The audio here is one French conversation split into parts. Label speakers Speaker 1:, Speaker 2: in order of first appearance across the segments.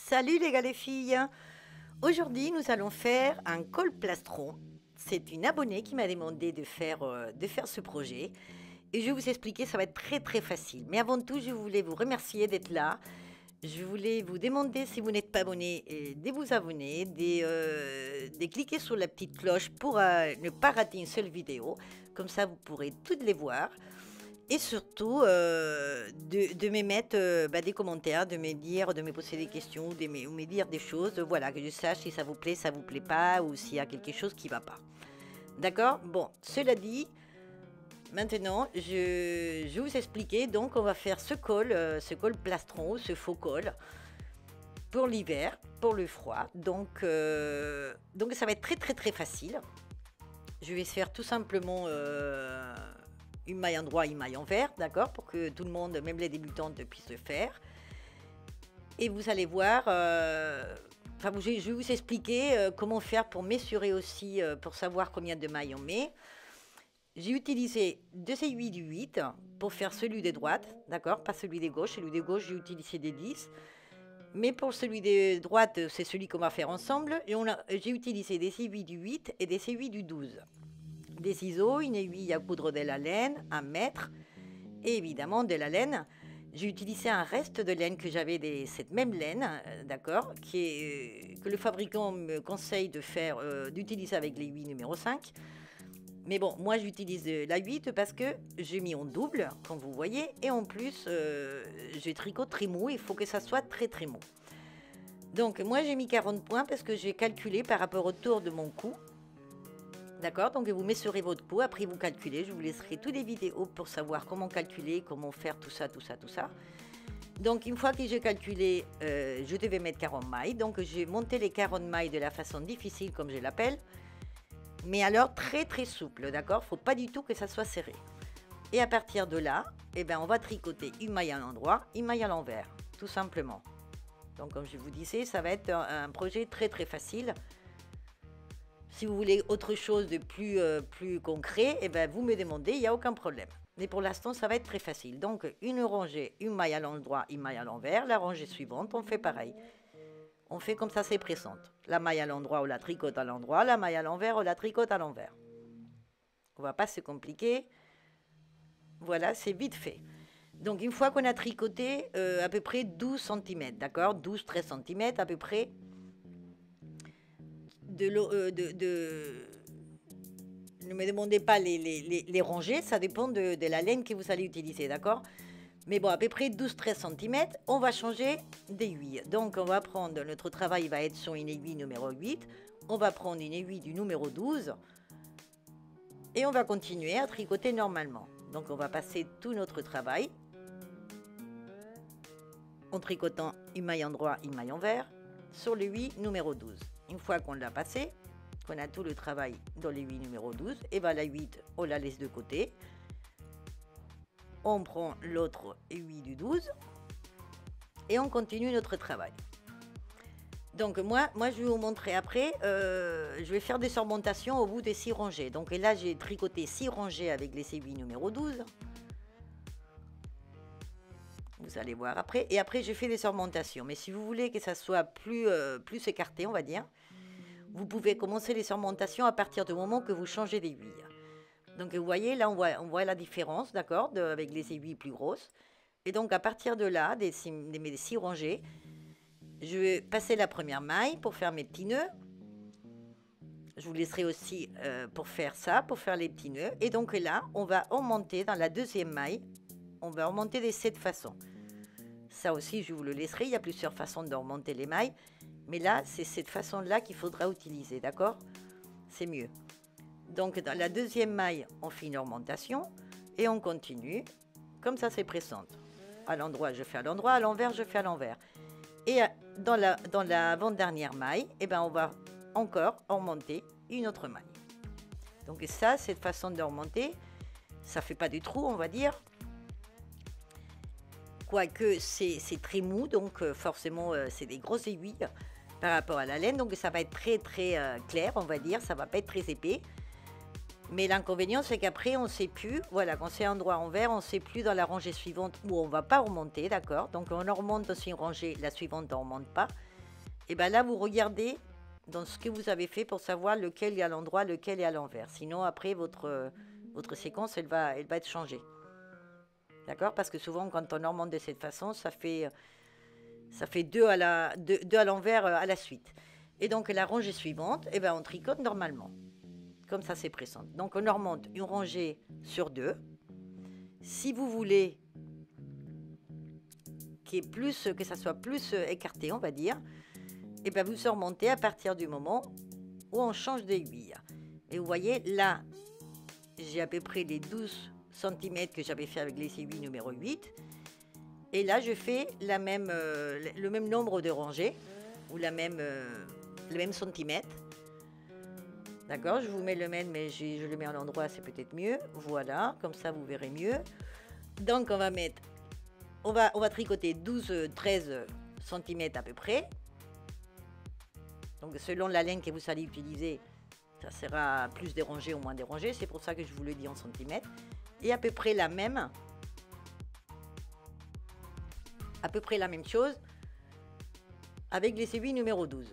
Speaker 1: Salut les gars les filles. Aujourd'hui nous allons faire un col plastron. C'est une abonnée qui m'a demandé de faire ce projet. Et je vais vous expliquer, ça va être très facile. Mais avant tout, je voulais vous remercier d'être là. Je voulais vous demander, si vous n'êtes pas abonné, de vous abonner, de cliquer sur la petite cloche pour ne pas rater une seule vidéo. Comme ça, vous pourrez toutes les voir. Et surtout, de me mettre des commentaires, de me poser des questions, de me dire des choses, voilà, que je sache si ça vous plaît pas, ou s'il y a quelque chose qui ne va pas. D'accord? Bon, cela dit, maintenant, je vais vous expliquer. Donc, on va faire ce col plastron, ce faux col, pour l'hiver, pour le froid. Donc, ça va être très facile. Je vais faire tout simplement une maille en droit, une maille en vert, d'accord, pour que tout le monde, même les débutantes, puissent le faire. Et vous allez voir, je vais vous expliquer comment faire pour mesurer aussi, pour savoir combien de mailles on met. J'ai utilisé deux aiguilles du 8 pour faire celui de droite, d'accord, pas celui de gauche. Celui de gauche, j'ai utilisé des 10. Mais pour celui de droite, c'est celui qu'on va faire ensemble. Et j'ai utilisé des aiguilles du 8 et des aiguilles du 12. Des ciseaux, une aiguille à coudre de la laine, 1 mètre, et évidemment de la laine. J'ai utilisé un reste de laine que j'avais de cette même laine, d'accord, que le fabricant me conseille d'utiliser avec l'aiguille numéro 5. Mais bon, moi j'utilise la 8 parce que j'ai mis en double, comme vous voyez, et en plus, je tricote très mou, il faut que ça soit très mou. Donc moi j'ai mis 40 points parce que j'ai calculé par rapport au tour de mon cou. D'accord, donc vous mesurez votre cou, après vous calculez. Je vous laisserai toutes les vidéos pour savoir comment calculer, comment faire tout ça. Donc une fois que j'ai calculé, je devais mettre 40 mailles. Donc j'ai monté les 40 mailles de la façon difficile, comme je l'appelle. Mais alors très souple, d'accord. Faut pas du tout que ça soit serré. Et à partir de là, on va tricoter une maille à l'endroit, une maille à l'envers, tout simplement. Donc comme je vous disais, ça va être un projet très facile. Si vous voulez autre chose de plus concret, vous me demandez, il n'y a aucun problème. Mais pour l'instant, ça va être très facile. Donc, une rangée, une maille à l'endroit, une maille à l'envers. La rangée suivante, on fait pareil. On fait comme ça, c'est pressante. La maille à l'endroit, on la tricote à l'endroit. La maille à l'envers, on la tricote à l'envers. On ne va pas se compliquer. Voilà, c'est vite fait. Donc, une fois qu'on a tricoté à peu près 12 cm, d'accord, 12-13 cm à peu près, ne me demandez pas les rangées, ça dépend de la laine que vous allez utiliser, d'accord? Mais bon, à peu près 12-13 cm, on va changer d'aiguille. Donc, on va prendre, notre travail va être sur une aiguille numéro 8. On va prendre une aiguille du numéro 12. Et on va continuer à tricoter normalement. Donc, on va passer tout notre travail en tricotant une maille en droit, une maille en vert sur l'aiguille numéro 12. Une fois qu'on l'a passé, qu'on a tout le travail dans l'aiguille numéro 12, et la 8, on la laisse de côté. On prend l'autre aiguille du 12 et on continue notre travail. Donc moi je vais vous montrer après, je vais faire des surmontations au bout des 6 rangées. Donc là, j'ai tricoté 6 rangées avec les aiguilles numéro 12. Vous allez voir après. Et après, j'ai fait des surmontations. Mais si vous voulez que ça soit plus écarté, on va dire, vous pouvez commencer les surmontations à partir du moment que vous changez d'aiguille. Donc, vous voyez, là, on voit la différence, d'accord, avec les aiguilles plus grosses. Et donc, à partir de là, des 6 rangées, je vais passer la première maille pour faire mes petits nœuds. Je vous laisserai aussi pour faire ça, pour faire les petits nœuds. Et donc là, on va remonter dans la deuxième maille. On va remonter de cette façon. Ça aussi, je vous le laisserai. Il y a plusieurs façons de remonter les mailles. Mais là, c'est cette façon-là qu'il faudra utiliser, d'accord? C'est mieux. Donc, dans la deuxième maille, on fait une augmentation et on continue. Comme ça, c'est pressante. À l'endroit, je fais à l'endroit. À l'envers, je fais à l'envers. Et dans la avant-dernière maille, on va encore remonter une autre maille. Donc ça, cette façon de remonter, ça ne fait pas de trou, on va dire. Quoique c'est très mou, donc forcément c'est des grosses aiguilles par rapport à la laine, donc ça va être très clair, on va dire, ça va pas être très épais. Mais l'inconvénient, c'est qu'après, on ne sait plus, voilà, quand c'est endroit envers, on ne sait plus dans la rangée suivante où on ne va pas remonter, d'accord? Donc, on remonte aussi une rangée, la suivante, on ne remonte pas. Et bien là, vous regardez dans ce que vous avez fait pour savoir lequel est à l'endroit, lequel est à l'envers. Sinon, après, votre séquence, elle va être changée. D'accord? Parce que souvent, quand on normande de cette façon, ça fait deux à l'envers à la suite. Et donc, la rangée suivante, eh ben, on tricote normalement. Comme ça, c'est pressant. Donc, on normande une rangée sur 2. Si vous voulez que ça soit plus écarté, on va dire, et bien vous surmontez à partir du moment où on change d'aiguille. Et vous voyez, là, j'ai à peu près les 12 cm que j'avais fait avec les aiguilles numéro 8. Et là, je fais le même nombre de rangées, ou le même centimètre. D'accord, je vous mets le même, mais je le mets à l'endroit, c'est peut-être mieux. Voilà, comme ça, vous verrez mieux. Donc, on va tricoter 12-13 cm à peu près. Donc, selon la laine que vous allez utiliser, ça sera plus des rangées ou moins des rangées. C'est pour ça que je vous le dis en centimètres. Et à peu près la même chose avec les aiguilles numéro 12.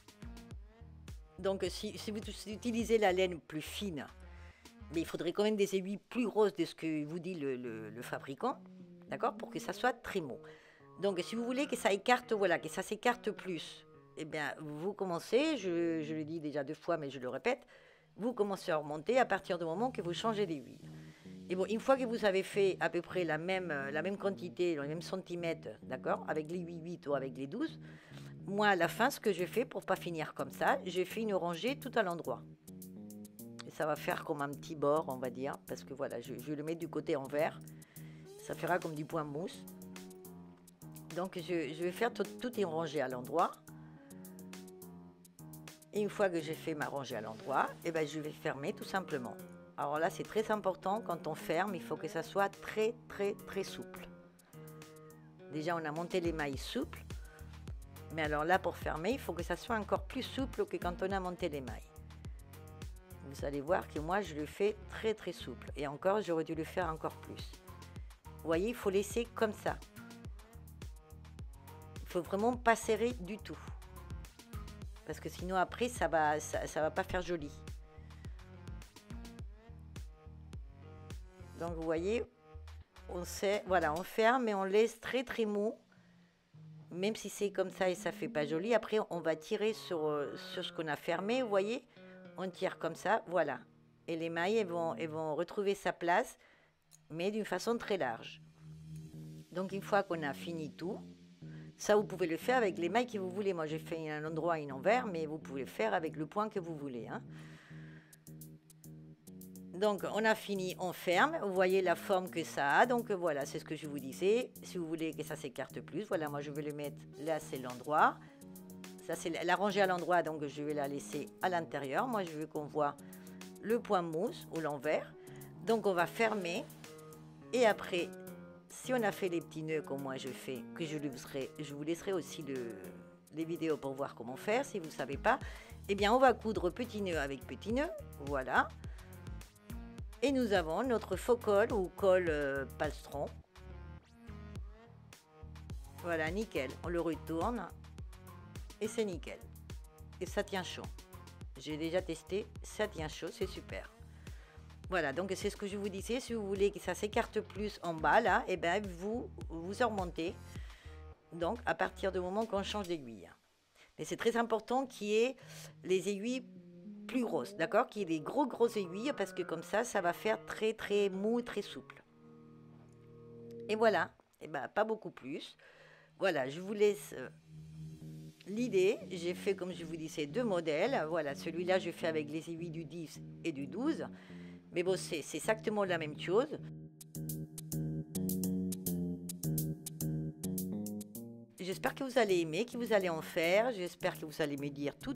Speaker 1: Donc, si vous utilisez la laine plus fine, mais il faudrait quand même des aiguilles plus grosses de ce que vous dit le fabricant, d'accord, pour que ça soit très mou. Donc, si vous voulez que ça écarte, voilà, que ça s'écarte plus, eh bien, vous commencez, je le dis déjà 2 fois, mais je le répète, vous commencez à remonter à partir du moment que vous changez d'aiguille. Et bon, une fois que vous avez fait à peu près la même quantité, les mêmes centimètres, d'accord, avec les 8 ou avec les 12, moi, à la fin, ce que je fais, pour pas finir comme ça, je fais une rangée tout à l'endroit. Et ça va faire comme un petit bord, on va dire, parce que voilà, je le mets du côté envers. Ça fera comme du point mousse. Donc, je vais faire toute une rangée à l'endroit. Et une fois que j'ai fait ma rangée à l'endroit, eh ben, je vais fermer tout simplement. Alors là, c'est très important, quand on ferme, il faut que ça soit très, très, très souple. Déjà, on a monté les mailles souples. Mais alors là, pour fermer, il faut que ça soit encore plus souple que quand on a monté les mailles. Vous allez voir que moi, je le fais très, très souple. Et encore, j'aurais dû le faire encore plus. Vous voyez, il faut laisser comme ça. Il faut vraiment pas serrer du tout. Parce que sinon, après, ça va pas faire joli. Donc, vous voyez, on ferme et on laisse très, très mou. Même si c'est comme ça et ça fait pas joli, après on va tirer sur ce qu'on a fermé, vous voyez, on tire comme ça, voilà. Et les mailles, elles vont retrouver sa place, mais d'une façon très large. Donc une fois qu'on a fini tout, ça vous pouvez le faire avec les mailles que vous voulez. Moi j'ai fait un endroit et un envers, mais vous pouvez le faire avec le point que vous voulez, hein. Donc, on a fini, on ferme. Vous voyez la forme que ça a. Donc, voilà, c'est ce que je vous disais. Si vous voulez que ça s'écarte plus, voilà, moi, je vais le mettre là, c'est l'endroit. Ça, c'est la rangée à l'endroit, donc je vais la laisser à l'intérieur. Moi, je veux qu'on voit le point mousse ou l'envers. Donc, on va fermer. Et après, si on a fait les petits nœuds comme moi je fais, que je vous laisserai aussi les vidéos pour voir comment faire, si vous ne savez pas. Eh bien, on va coudre petit nœud avec petit nœud. Voilà. Et nous avons notre faux col ou col palstron. Voilà, nickel. On le retourne et c'est nickel. Et ça tient chaud. J'ai déjà testé, ça tient chaud, c'est super. Voilà, donc c'est ce que je vous disais. Si vous voulez que ça s'écarte plus en bas, là, et bien vous remontez. Donc, à partir du moment qu'on change d'aiguille. Mais c'est très important qu'il y ait les aiguilles plus grosses, d'accord, qu'il y ait des grosses aiguilles, parce que comme ça va faire très très mou, très souple. Et voilà, et ben pas beaucoup plus. Voilà, je vous laisse l'idée. J'ai fait, comme je vous disais, 2 modèles. Voilà, celui-là je fais avec les aiguilles du 10 et du 12, mais bon, c'est exactement la même chose. J'espère que vous allez aimer, que vous allez en faire. J'espère que vous allez me dire tout.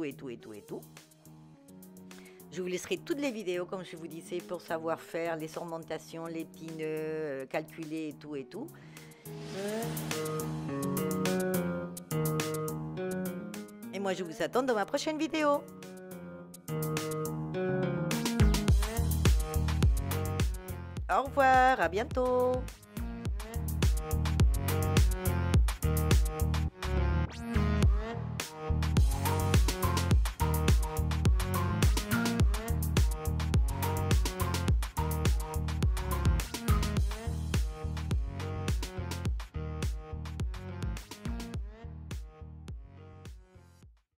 Speaker 1: Je vous laisserai toutes les vidéos, comme je vous disais, pour savoir faire les ornementations, les petits nœuds, calculer et tout. Et moi, je vous attends dans ma prochaine vidéo. Au revoir, à bientôt.